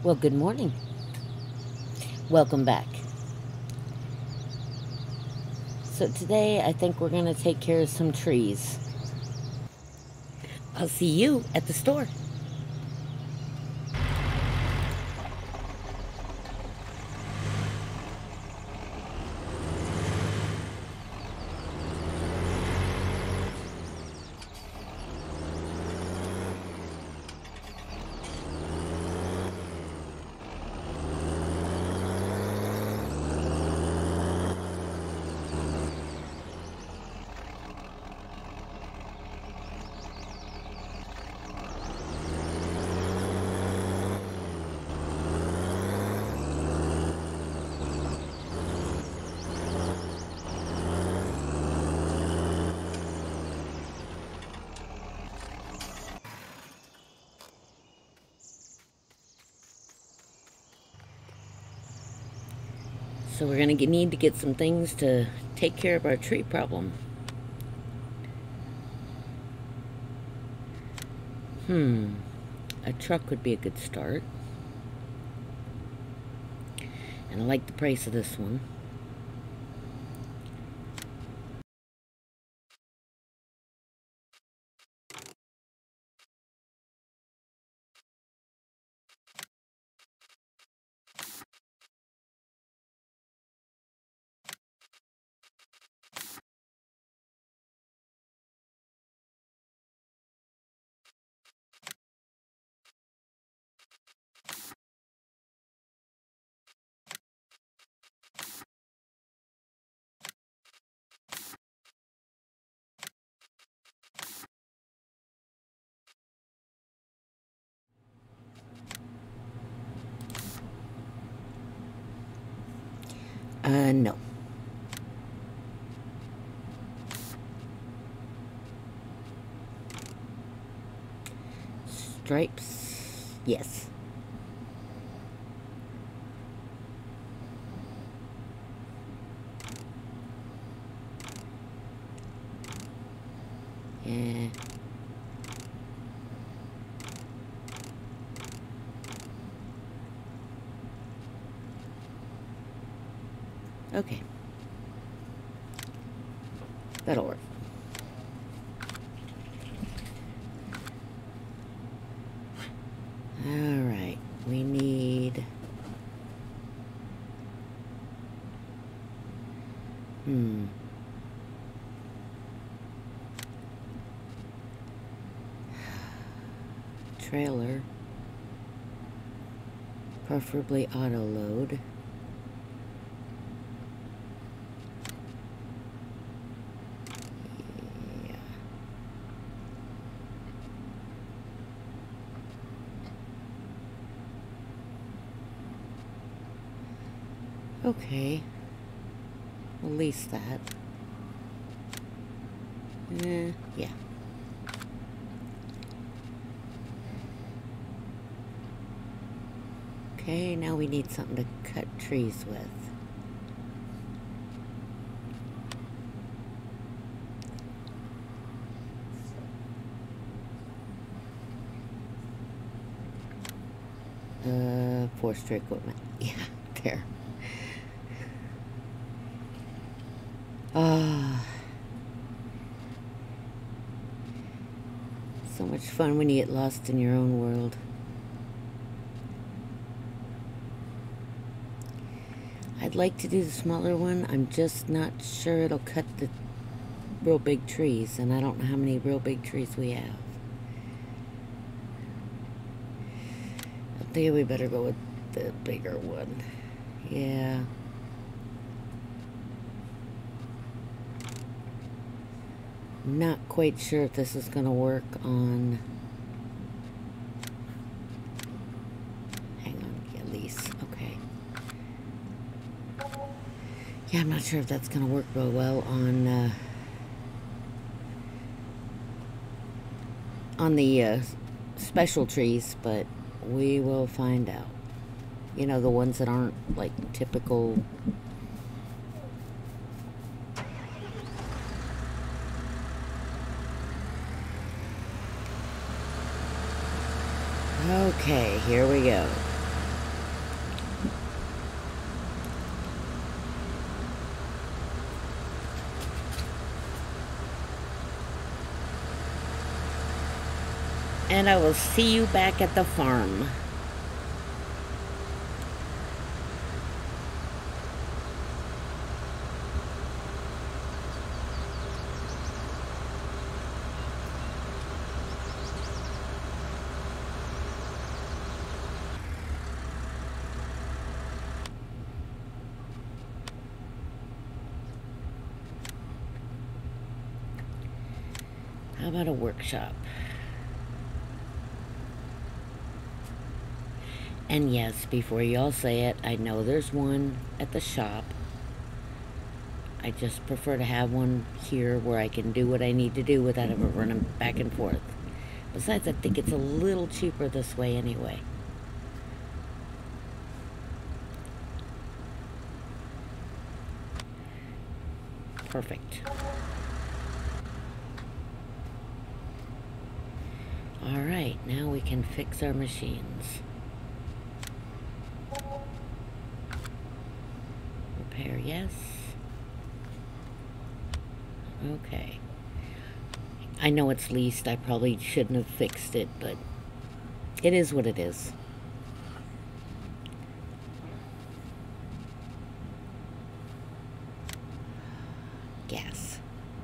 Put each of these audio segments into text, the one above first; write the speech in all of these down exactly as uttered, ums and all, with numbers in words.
Well, good morning. Welcome back. So today I think we're going to take care of some trees. I'll see you at the store. So we're going to need to get some things to take care of our tree problem. Hmm, a truck would be a good start. And I like the price of this one. Uh, no. Stripes, yes. Yeah. Okay. That'll work. All right. We need... Hmm. Trailer. Preferably auto load. Yeah. Okay. We'll lease that. Eh, yeah. Okay, now we need something to cut trees with. Uh, forestry equipment. Yeah, there. Ah. So much fun when you get lost in your own world. I'd like to do the smaller one. I'm just not sure it'll cut the real big trees, and I don't know how many real big trees we have. I think we better go with the bigger one. Yeah. Not quite sure if this is going to work on... Hang on, yeah, lease. Okay. Yeah, I'm not sure if that's going to work real well on... Uh, on the uh, special trees, but we will find out. You know, the ones that aren't like typical. Okay, here we go. And I will see you back at the farm. How about a workshop? And yes, before y'all say it, I know there's one at the shop. I just prefer to have one here where I can do what I need to do without ever running back and forth. Besides, I think it's a little cheaper this way anyway. Perfect. Alright, now we can fix our machines. Repair, yes. Okay. I know it's leased. I probably shouldn't have fixed it, but it is what it is. Gas.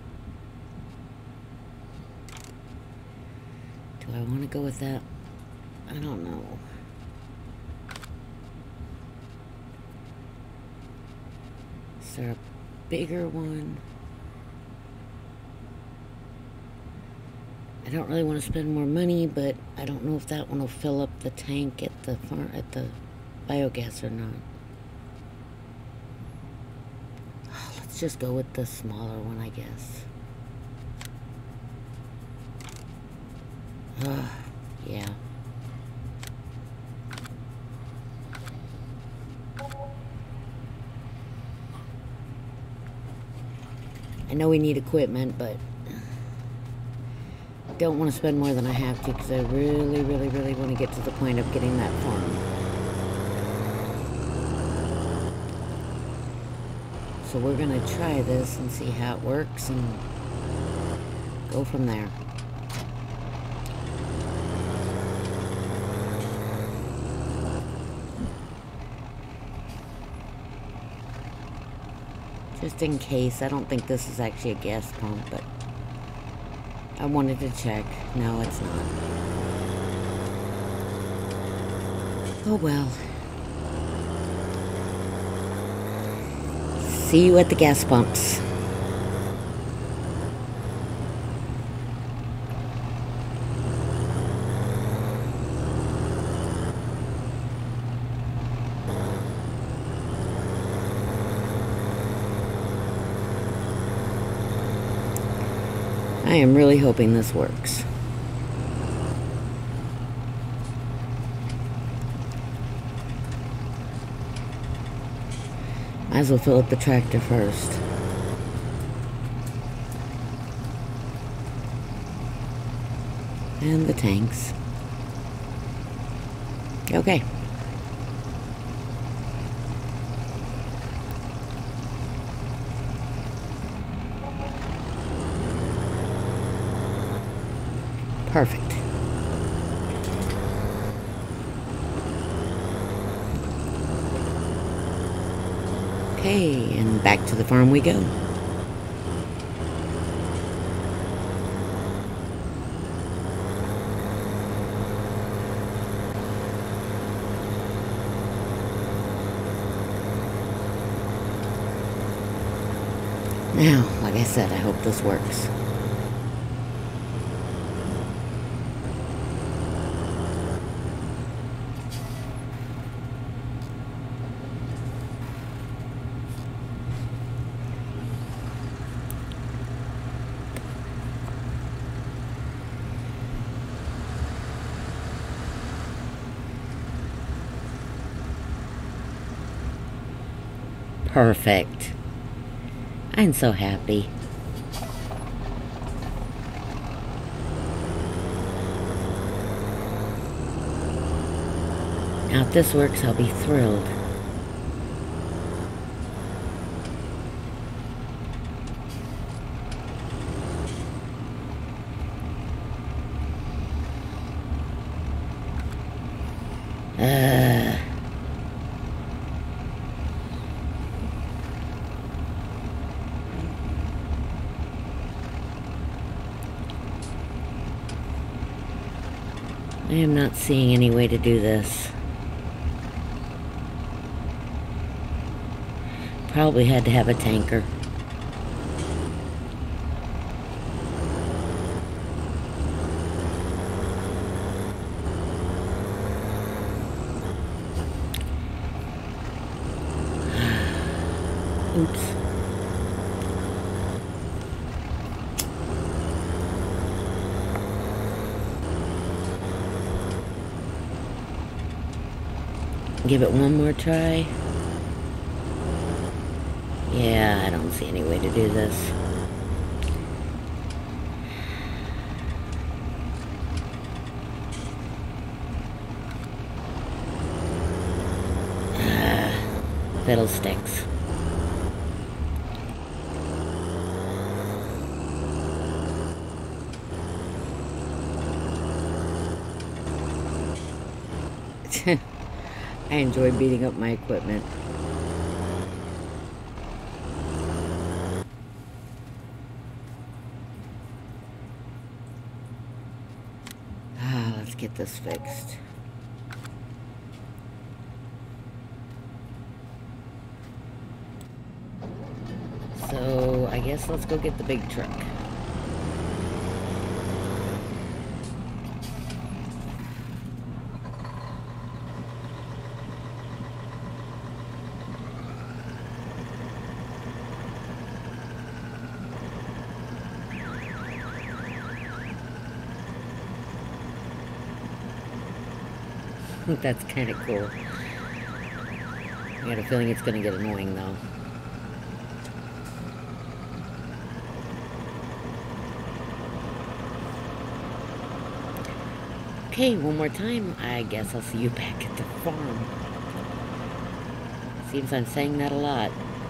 Do I want to go with that? I don't know. Is there a bigger one? I don't really want to spend more money, but I don't know if that one will fill up the tank at the farm, at the biogas or not. Let's just go with the smaller one, I guess. Uh, yeah. I know we need equipment, but I don't want to spend more than I have to because I really, really, really want to get to the point of getting that farm. So we're going to try this and see how it works and go from there. Just in case, I don't think this is actually a gas pump, but I wanted to check. No, it's not. Oh well. See you at the gas pumps. I am really hoping this works. Might as well fill up the tractor first. And the tanks. Okay. Perfect. Okay, and back to the farm we go. Now, like I said, I hope this works. Perfect. I'm so happy. Now if this works, I'll be thrilled. I am not seeing any way to do this. Probably had to have a tanker. Oops. Give it one more try. Yeah, I don't see any way to do this. Ah, fiddlesticks. I enjoy beating up my equipment. Ah, let's get this fixed. So, I guess let's go get the big truck. That's kind of cool. I got a feeling it's going to get annoying, though. Okay, one more time. I guess I'll see you back at the farm. Seems I'm saying that a lot.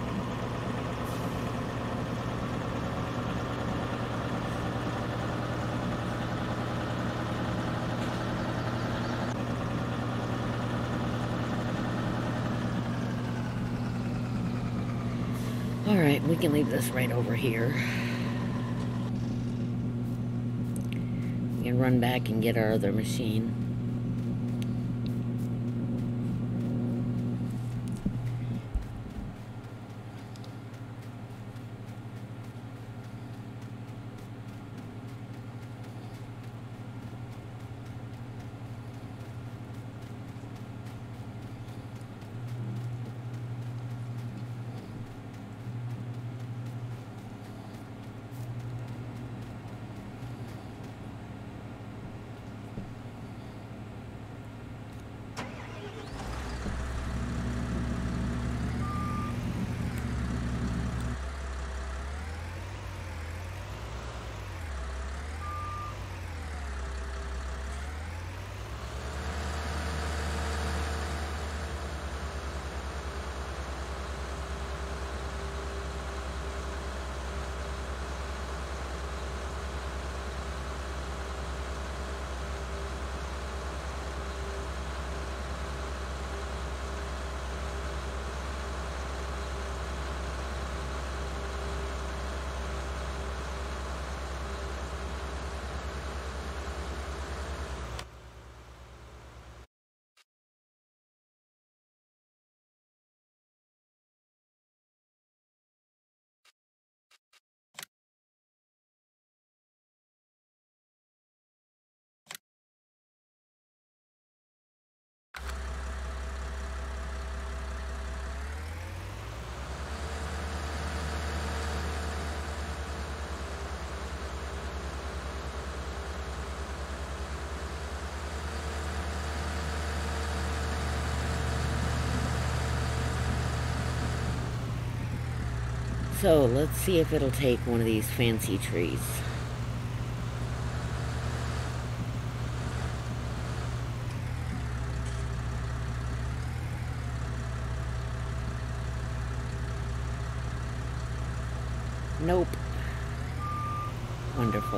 Alright, we can leave this right over here. We can run back and get our other machine. So, let's see if it'll take one of these fancy trees. Nope. Wonderful.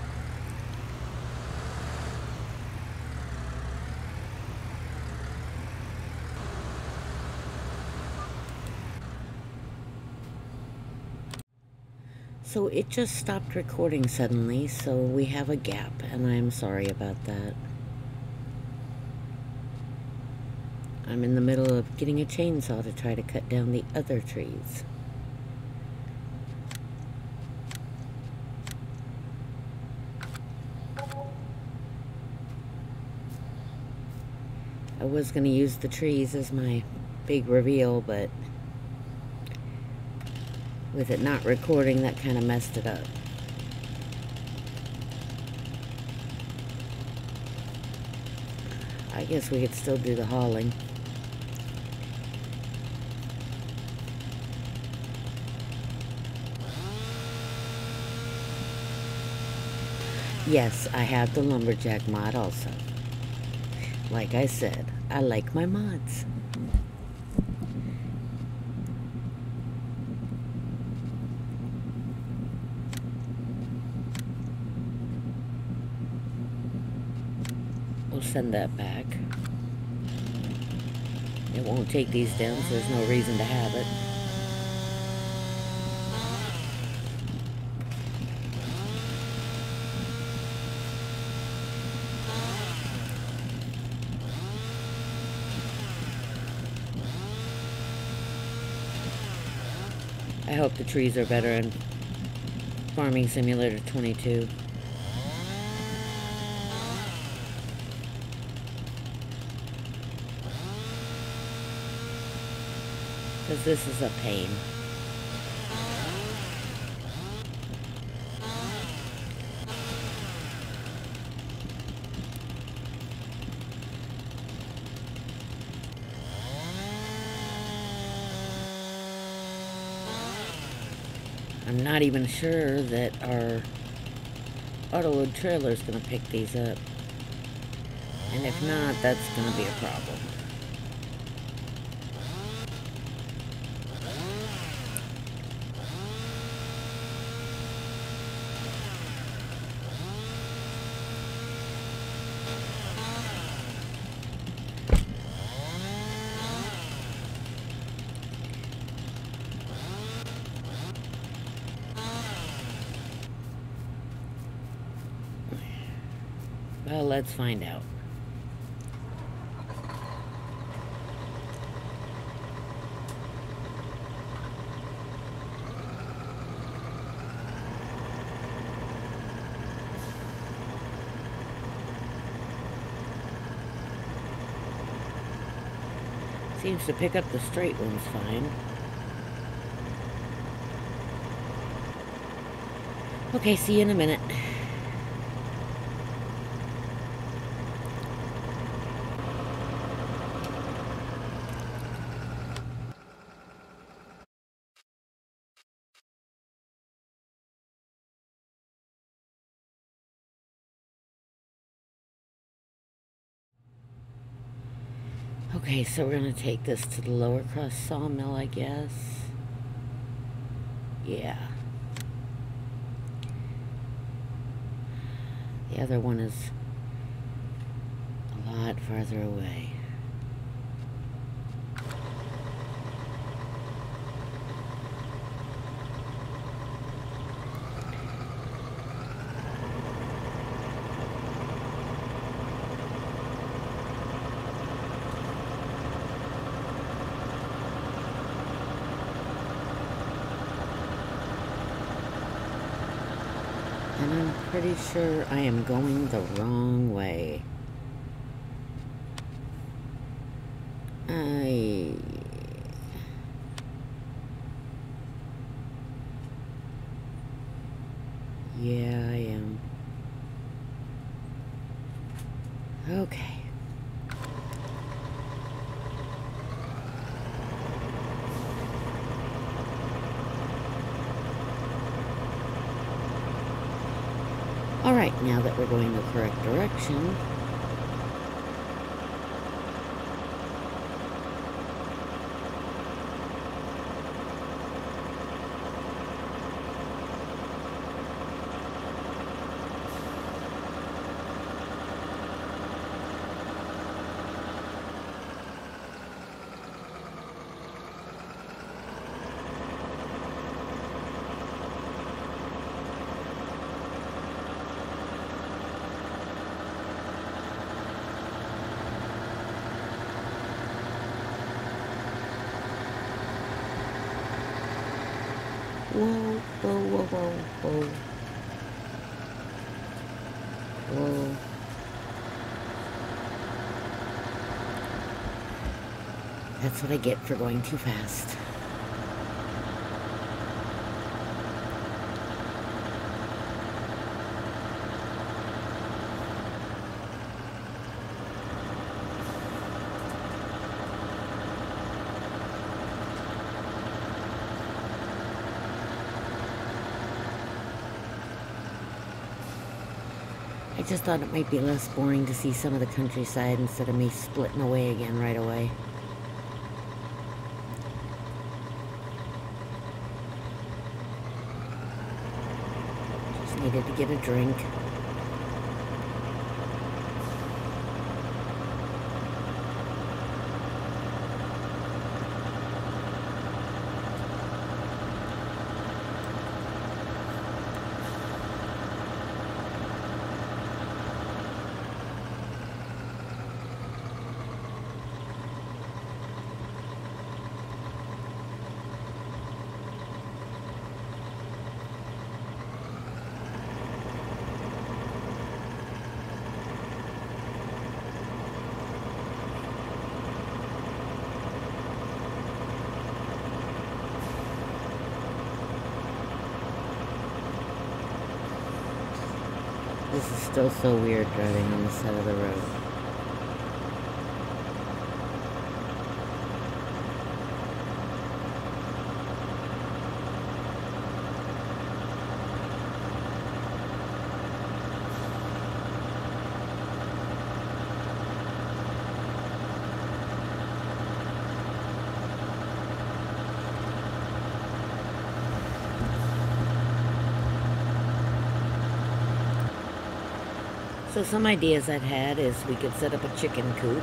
So it just stopped recording suddenly, so we have a gap, and I'm sorry about that. I'm in the middle of getting a chainsaw to try to cut down the other trees. I was going to use the trees as my big reveal, but with it not recording, that kind of messed it up. I guess we could still do the hauling. Yes, I have the lumberjack mod also. Like I said, I like my mods. We'll send that back. It won't take these down, so there's no reason to have it. I hope the trees are better in Farming Simulator twenty-two. Because this is a pain. I'm not even sure that our autoload trailer is going to pick these up. And if not, that's going to be a problem. Well, let's find out. Seems to pick up the straight ones fine. Okay, see you in a minute. Okay, so we're going to take this to the lower cross sawmill, I guess. Yeah. The other one is a lot farther away. And I'm pretty sure I am going the wrong way. I... Yeah, I am. Okay. Alright, now that we're going the correct direction, Whoa, whoa, whoa, whoa, whoa. Whoa. That's what I get for going too fast. I just thought it might be less boring to see some of the countryside instead of me splitting away again right away. Just needed to get a drink. This is still so weird driving on the side of the road. So some ideas I've had is we could set up a chicken coop.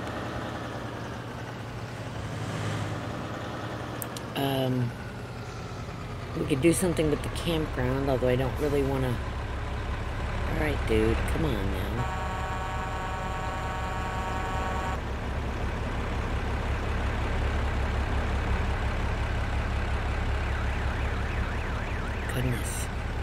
Um, we could do something with the campground, although I don't really want to... Alright, dude, come on now. Goodness.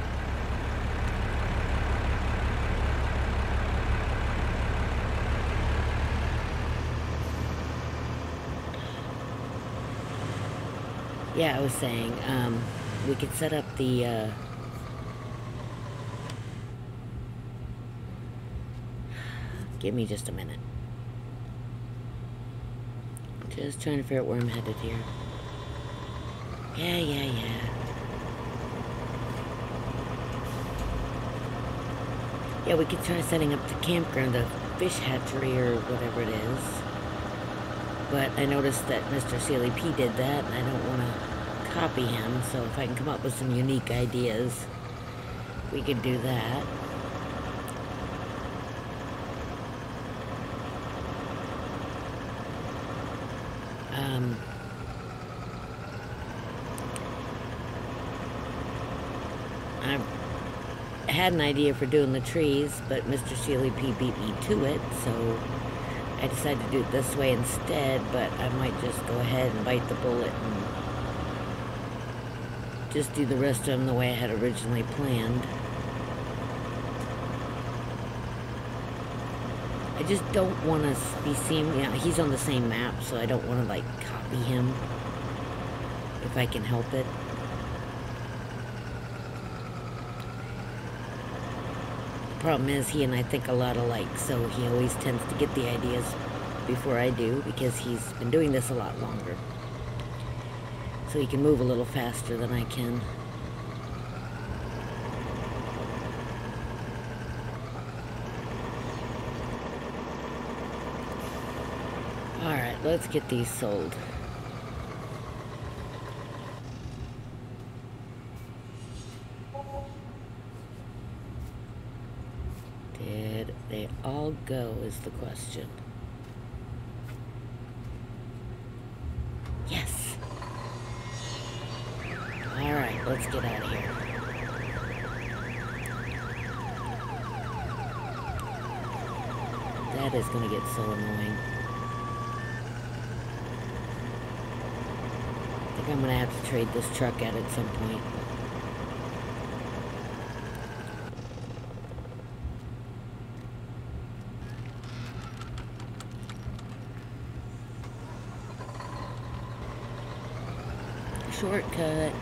Yeah, I was saying, um, we could set up the, uh, give me just a minute. Just trying to figure out where I'm headed here. Yeah, yeah, yeah. Yeah, we could try setting up the campground, the fish hatchery or whatever it is. But I noticed that Mister Sealy P did that, and I don't want to copy him, so if I can come up with some unique ideas, we could do that. Um, I had an idea for doing the trees, but Mister Sealy P beat me to it, so I decided to do it this way instead, but I might just go ahead and bite the bullet and just do the rest of them the way I had originally planned. I just don't want to be seen, you know, he's on the same map, so I don't want to, like, copy him if I can help it. Problem is, he and I think a lot alike, so he always tends to get the ideas before I do, because he's been doing this a lot longer. So he can move a little faster than I can. Alright, let's get these sold. Did they all go is the question. Yes. Alright, let's get out of here. That is going to get so annoying. I think I'm going to have to trade this truck out at some point. shortcut.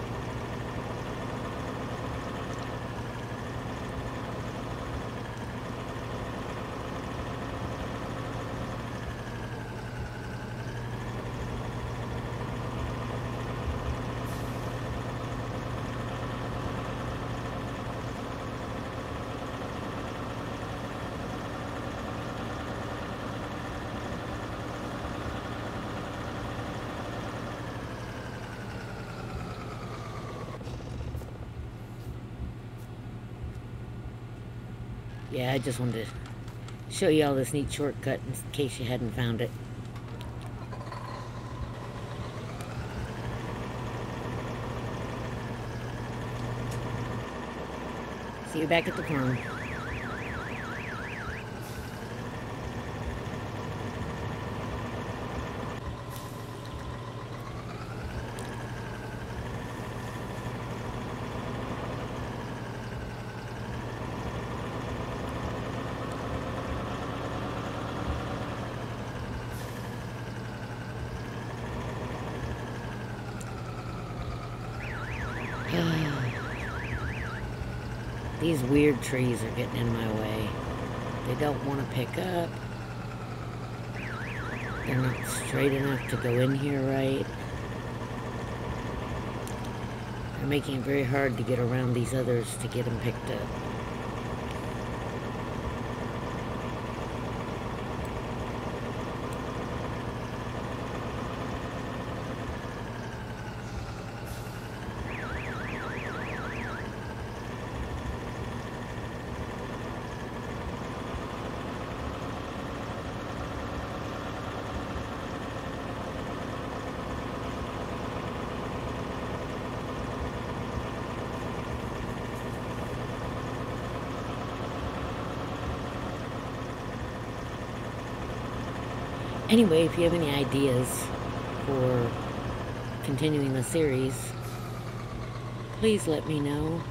Yeah, I just wanted to show you all this neat shortcut in case you hadn't found it. See you back at the farm. These weird trees are getting in my way. They don't want to pick up. They're not straight enough to go in here right. They're making it very hard to get around these others to get them picked up. Anyway, if you have any ideas for continuing the series, please let me know.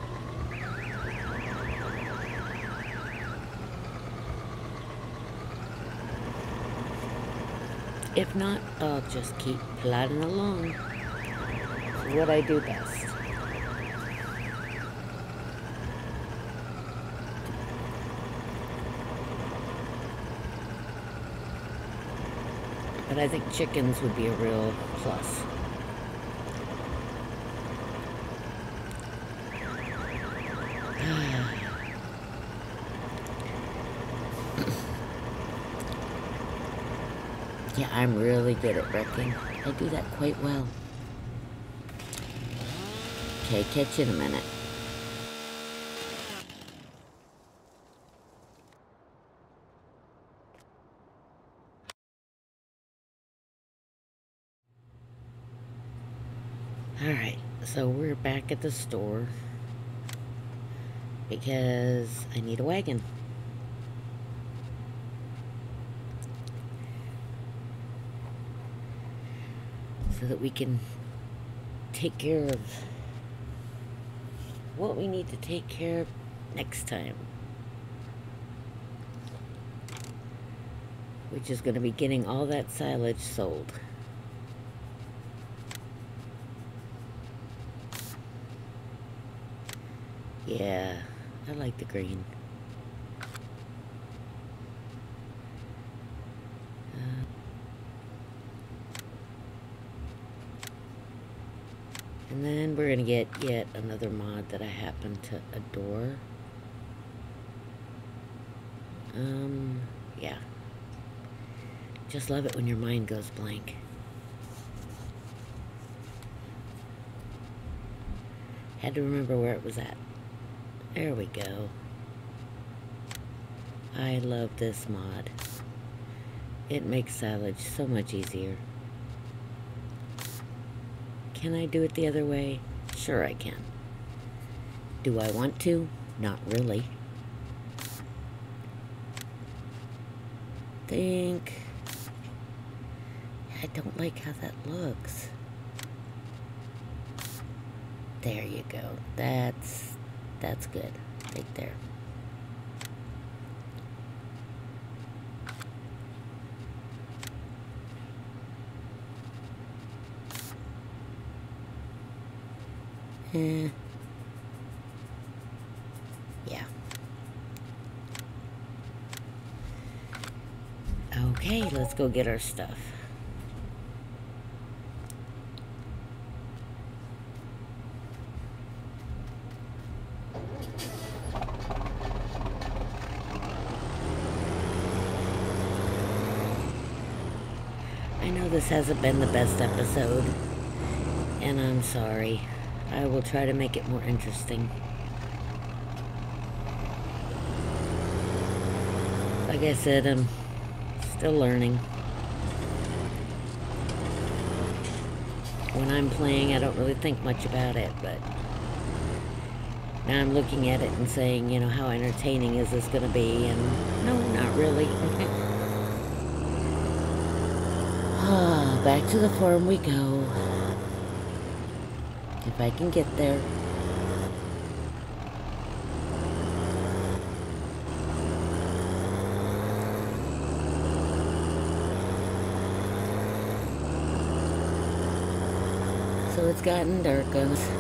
If not, I'll just keep plodding along. It's what I do best. But I think chickens would be a real plus. Yeah, I'm really good at wrecking. I do that quite well. Okay, catch you in a minute. Alright, so we're back at the store because I need a wagon. So that we can take care of what we need to take care of next time. Which is going to be getting all that silage sold. Yeah, I like the green. Uh, and then we're gonna get yet another mod that I happen to adore. Um, yeah. Just love it when your mind goes blank. Had to remember where it was at. There we go. I love this mod. It makes silage so much easier. Can I do it the other way? Sure I can. Do I want to? Not really. Think. I don't like how that looks. There you go. That's that's good. Right there. Eh. Yeah. Okay, let's go get our stuff. I know this hasn't been the best episode, and I'm sorry. I will try to make it more interesting. Like I said, I'm still learning. When I'm playing, I don't really think much about it, but now I'm looking at it and saying, you know, how entertaining is this going to be? And no, not really. Ah, back to the farm we go. If I can get there. So it's gotten dark on us.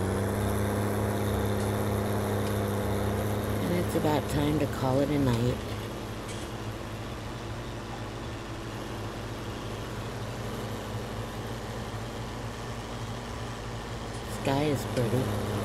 And it's about time to call it a night. Sky is pretty.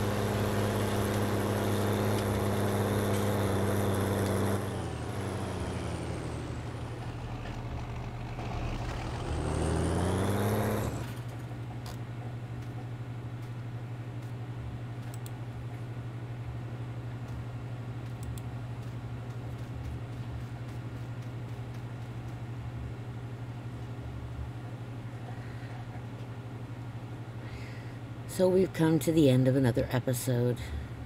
So we've come to the end of another episode.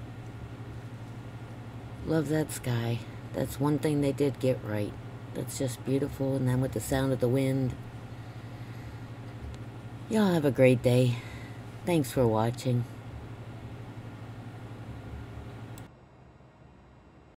Love that sky. That's one thing they did get right. That's just beautiful. And then with the sound of the wind. Y'all have a great day. Thanks for watching.